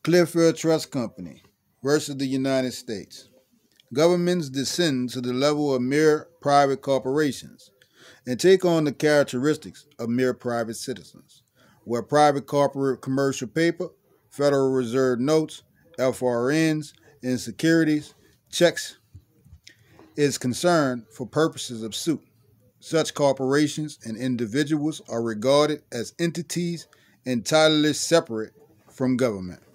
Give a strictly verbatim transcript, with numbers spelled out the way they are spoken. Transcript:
Clearfield Trust Company versus the United States. Governments descend to the level of mere private corporations and take on the characteristics of mere private citizens, where private corporate commercial paper, Federal Reserve notes, F R Ns, and securities checks is concerned for purposes of suit. Such corporations and individuals are regarded as entities entirely separate from government.